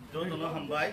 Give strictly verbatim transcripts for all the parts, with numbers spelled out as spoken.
joto no hambai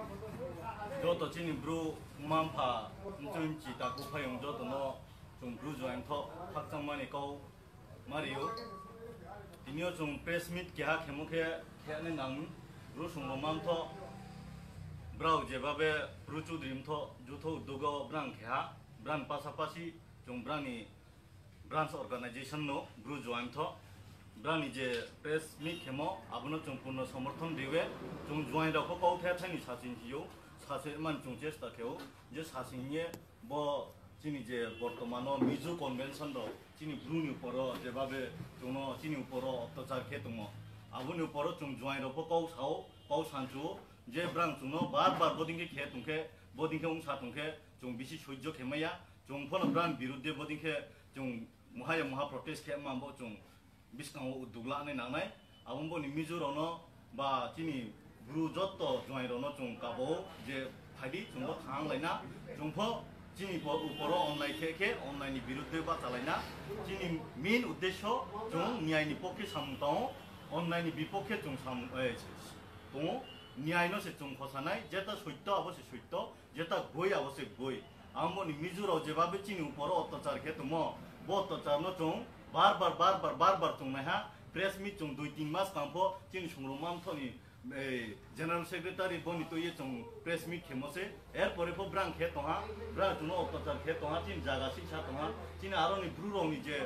joto chini bru mampa mchun chi ta ku phayong joto no chung bru join tho phakchang mani kau mario tinio chung press meet kya khemu khe kya ne nang bru sung lo mam tho brau je babe bru chu dream tho ju tho dugo brang kha brand pasapasi chung brani branch organization no bru join tho brani je press meet khemo abono chung purno samarthon dewe chung join ra ko kau the thani sasin hiyo sase man chung chesta kheo je sasin ye bo chini je bortomano mizu convention do chini bruni uporo je babe chung chini uporo অত্যাচার khe tumo aboni uporo chung join ra ko kau sao kau sanchu je brang chung no bar bar boding ke khe tungke boding ke ung sa tungke chung bisi soijo khemaya chung phone brand birudde boding ke chung muhaya muha protest khe mambo chung biskang udugla ne nangnai abombo ni mizurono ba chini bru jotto joirono chung kabo je phadi chungbo thang laina chungpho chini po uporo online khe khe online ni birudde ba chalaina chini main uddesho chung nyai ni pokhe samtao online ni bipokhe chung sam e to nyai no se chung khosanai jeta soitto abose soitto jeta goi abose goi ambo ni mizuro je babe chini uporo অত্যাচার khe tumo bo অত্যাচার no chung bar bar bar bar bar bar chung ha press meet chung dui tin mas kampo chini sungromam thoni general secretary boni to ye chung press meet khemose er pore po brang khe to ha bra chung অত্যাচার khe to ha tin jaga siksa to ha chini aro ni bru rong ni je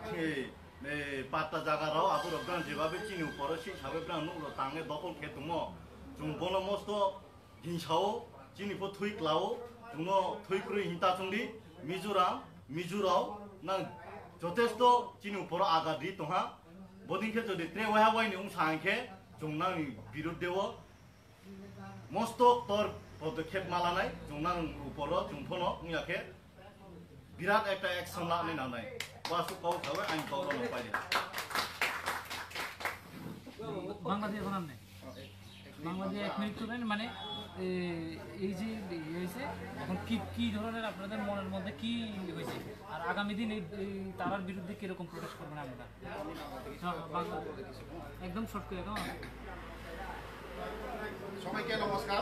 patta jaga rao aburo brang je babe chini uporo si sabe brang no lo tange dokol khe tumo chung bono mosto hinsao chini po thui klao chung no thui kru hinta chungdi mizoram mizurao na যথেষ্ট চিনি উপর আঘাত দি তোহা বদিনকে যদি tray ওয়া ওয়াইনি উং সাংখে জংনাং বিরুদ্ধেও মস্ত তর পদক্ষেপ মালানাই জংনাং উপর জংফনো উয়াকে বিরাট একটা অ্যাকশন লানে নানাই বাসু কও খাবে আইন কও ন পাইলে বাংলাদেশ বানান নাই বাংলাদেশ এক মিনিট করেন মানে এই যে হয়েছে এখন কি কি ধরনের আপনাদের মনের মধ্যে কি হয়েছে আর আগামী দিন এই তারার বিরুদ্ধে কিরকম প্রোটেস্ট করবেন আপনারা একদম শর্ট করে দাও সবাইকে নমস্কার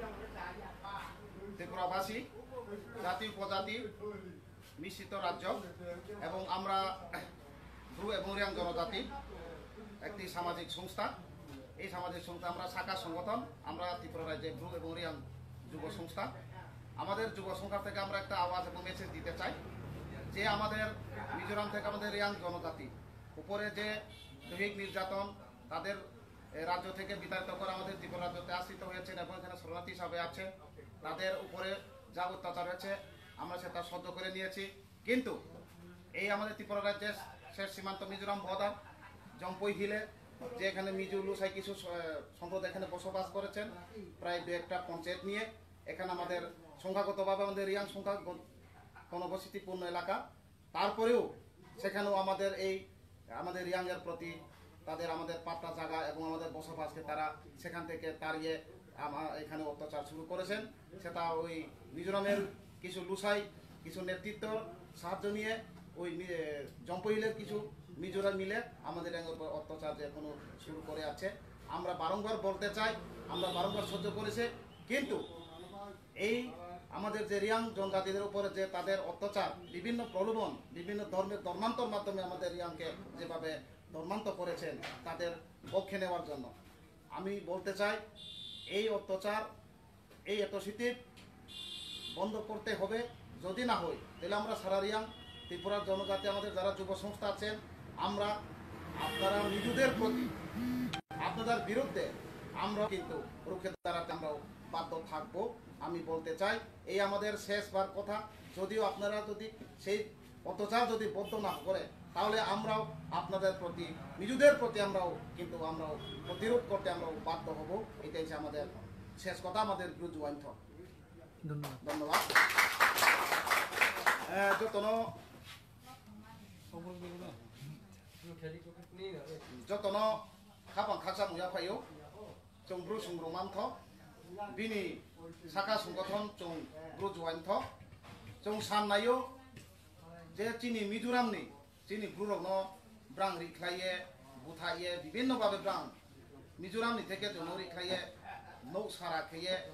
ত্রিপুরাবাসী জাতি উপজাতি মিশ্রিত রাজ্য এবং আমরা ব্রু এবং রিয়াং জনজাতি একটি সামাজিক সংস্থা এই সামাজিক সংস্থা আমরা শাখা সংগঠন আমরা ত্রিপুরা রাজ্যে ব্রু এবং রিয়াং যুব সংস্থা আমাদের যুব সংস্থা থেকে আমরা একটা আওয়াজ এবং মেসেজ দিতে চাই যে আমাদের মিজোরাম থেকে আমাদের রিয়াং জনজাতি উপরে যে দৈহিক নির্যাতন তাদের রাজ্য থেকে বিতাড়িত করে আমাদের ত্রিপুরা রাজ্যতে আশ্রিত হয়েছেন এবং এখানে শরণার্থী হিসাবে আছে তাদের উপরে যা অত্যাচার হয়েছে আমরা সেটা সহ্য করে নিয়েছি কিন্তু এই আমাদের ত্রিপুরা রাজ্যের শেষ সীমান্ত মিজোরাম বর্ডার জম্পই হিলে যে এখানে মিজু লুসাই কিছু সম্প্রদায় এখানে বসবাস করেছেন প্রায় দু একটা পঞ্চায়েত নিয়ে এখানে আমাদের সংখ্যাগতভাবে আমাদের রিয়াং সংখ্যা ঘনবসতিপূর্ণ এলাকা তারপরেও সেখানেও আমাদের এই আমাদের রিয়াংয়ের প্রতি তাদের আমাদের পাট্টা জায়গা এবং আমাদের বসবাসকে তারা সেখান থেকে তাড়িয়ে এখানে অত্যাচার শুরু করেছেন সেটা ওই মিজোরামের কিছু লুসাই কিছু নেতৃত্ব সাহায্য নিয়ে ওই জম্পহিলের কিছু মিজোরাম মিলে আমাদের অত্যাচার যে এখনো শুরু করে আছে আমরা বারংবার বলতে চাই আমরা বারংবার সহ্য করেছি কিন্তু এই আমাদের যে রিয়াং জনজাতিদের উপরে যে তাদের অত্যাচার বিভিন্ন প্রলোভন বিভিন্ন ধর্মের ধর্মান্তর মাধ্যমে আমাদের রিয়াংকে যেভাবে ধর্মান্তর করেছেন তাদের পক্ষে নেওয়ার জন্য আমি বলতে চাই এই অত্যাচার এই অ্যাট্রসিটি বন্ধ করতে হবে যদি না হয় তাহলে আমরা সারা রিয়াং ত্রিপুরার জনজাতি আমাদের যারা যুব সংস্থা আছেন আমরা আপনারা নিজেদের প্রতি আপনাদের বিরুদ্ধে আমরা কিন্তু রুখে দাঁড়াতে আমরাও বাধ্য থাকবো আমি বলতে চাই এই আমাদের শেষবার কথা যদিও আপনারা যদি সেই অত্যাচার যদি বন্ধ না করে তাহলে আমরাও আপনাদের প্রতি নিজেদের প্রতি আমরাও কিন্তু আমরাও প্রতিরোধ করতে আমরাও বাধ্য হব এটাই হচ্ছে আমাদের শেষ কথা আমাদের ব্রু জয়েন থ ধন্যবাদ ধন্যবাদ যতন যতন খাপাं খাকसा मुया फायो जों ब्रु सुंग्रमान थ बिनि साखा संगठन जों ब्रु जवाइन थ जों साननायो जे चिनि मिजोरामनि चिनि ब्रुरनो ब्रां रिख्लाये बुथाये विभिन्न भाबे ब्रां मिजोरामनि থেকে जों रिख्लाये no sara keye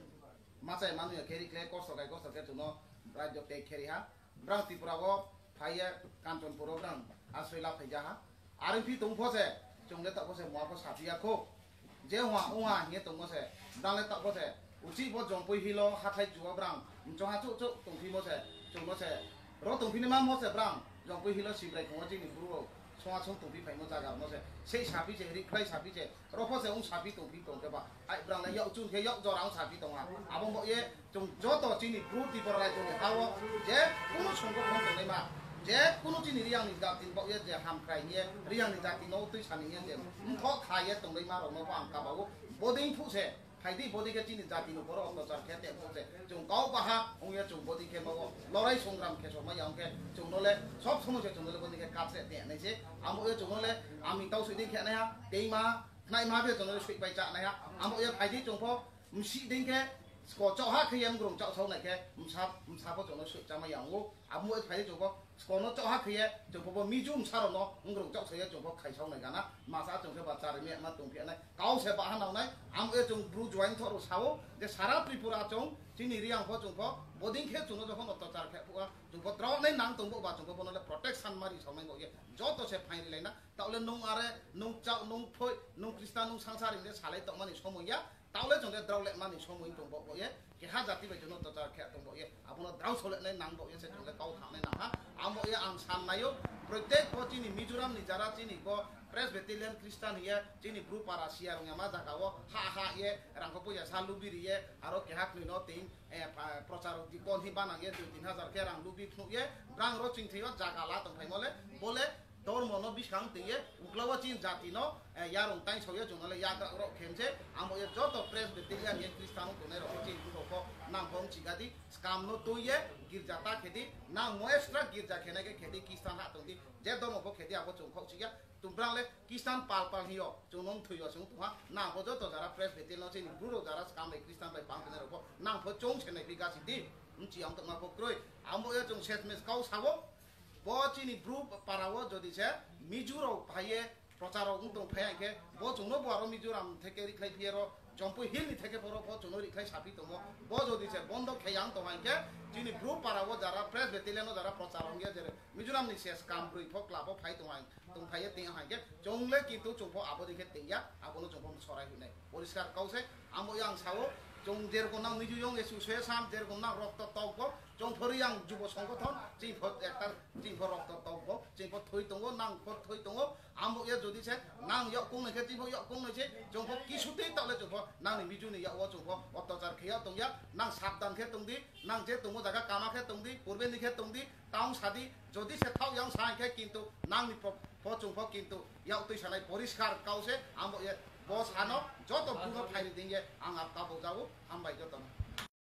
masai manu ya keri kle kosto kai kosto ke tuno rajyo te keri ha brang tripura go phaiye kanchanpura brang asrela phaija ha arin phi tung phose chungle ta phose mo pho sapia kho je hwa owa nge tung phose dang le ta phose uchi pho jong pui hilo hathai juwa brang chong ha chu chu tung phi mo se chung mo se ro tung phi ni ma mo se brang jong pui hilo sibrai ko ji ni buru songa song tung phi phai mo jaga mo se sei sapi je ri khai sapi je ro pho se ung sapi tung phi tung ke ba ai brang le yau chun ke yau jo rang sapi tung ha abong bo ye chung jo to ji ni bru ti por ra jong hawo je kuno song ko khong tung ma je kuno ji ni riang ni da tin bo ye je ham khai ye riang ni da tin no tui san ni ye je um tho khai ye tung le ma ro mo ba ang ka ba wo boding phu se Haidi body ke chini jati no poro to char khete pose chung kau pa ha ong ye chung body ke mo lorai songram ke so ma yang ke chung no le sob somo che chung no le body ke kat se te nei che amo ye chung no le ami tau sui ding khe na ha dei ma nai ma be chung no le sui pai cha na ha amo ye haidi chung pho um si ding ke ko chau ha khiem grong chau chau nai ke um sa um sa pho chung no sui cha ma yang wo amo ye haidi chung pho ko no chau ha khie chung pho mi jum sa ro no um grong chau se ye chung pho khai chau nai ga na ma sa chung ke ba char me ma tung phe nai kau se ba ha nau nai am e chung bru join thoro sao je sara tripura chung chini riang pho chung pho boding khe chung no jokhon otto char khe phuwa chung pho draw nai nang tung bo ba chung pho no le protection mari somai go ye jo to se phain le na taule nong are nong chau nong phoi nong kristan nong sangsar ing le salai to mani somo ya taule chung de draw le mani somo ing tung bo go ye ke ha jati be chung otto char khe tung bo ye apuno draw sole nai nang bo ye se chung le kau thang nai na ha amo ye ang san nayo protek pho chini mizoram ni jara chini ko Presbyterian Christian ye chini group para sia rong yama jaga wo ha ha ye rang ko puja salu biri ye aro ke hak no ting e prochar di kon hi banang ye তিন হাজার ke rang lubi phnu ye rang ro ching thio jaga la tong phai mole bole tor mono biskang te ye uklawa chin jati no ya rong tai choye jong le ya ga ro khemje amo ye joto Presbyterian ye Christian ko ne ro chin ko ko nam bom chigadi scam no to ye girjata khedi na moestra girja khene ke khedi Christian ha tong di je domo ko khedi abo chung khau chiya tumbrang le Christian pal pal hiyo chungnom thuyo sung tuha na ho jo to jara Presbyterian no chin buro jara scam le Christian bai pang ne ro ko na ho chong chene bi ga si di um chi ang to ma ko kroi amo ye chung set mes kau sawo bo chini bru parawo jodi che mijuro bhaye procharo ung tong phai ke bo chungno bo aro mizoram theke ri khai piero jompu hil ni theke boro bo chungno ri khai sapi tomo bo jodi che bondo khayang to ke chini bru parawo jara Presbyterian no jara procharo nge jere mizoram ni ses kam brui phok labo phai to han tong phai te ha ke jongle kintu chungpo abo dikhe tengya abo no chungpo sorai hune poriskar kause amo yang sawo jong jer ko nang miju yong esu se sam jer ko nang rokto tau ko jong phori yang jubo songgothon ching phot ektar ching phor rokto tau ko ching phot thoi tongo nang phot thoi tongo amo ye jodi se nang yok kong ne ke ching phot yok kong ne che jong phot kisute ta le jong phot nang ni miju ni ya wo jong phot otto char khya tong ya nang sabdan khe tong di nang je tongo jaga kama khe tong di purbe ni khe tong di taung sadi jodi se thau yang sai khe kintu nang ni phot jong phot kintu ya utoi sanai poriskar kause amo ye bos ano joto buno phairi dingye ang ap ka bo jago am bai joto